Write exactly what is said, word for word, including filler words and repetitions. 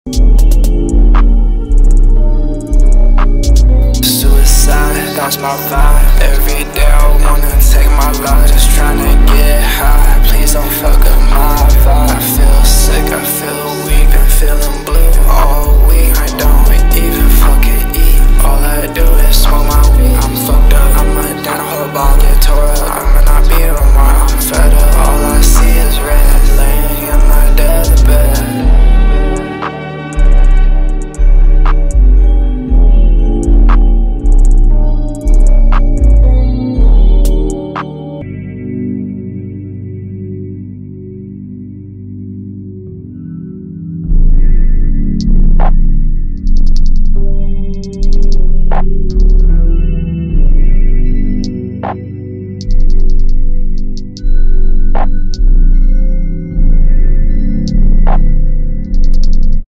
Suicide, that's my vibe. Every day I wanna take my life, just tryna get high. Please don't fuck up my vibe. I feel sick, I feel weak, I'm feeling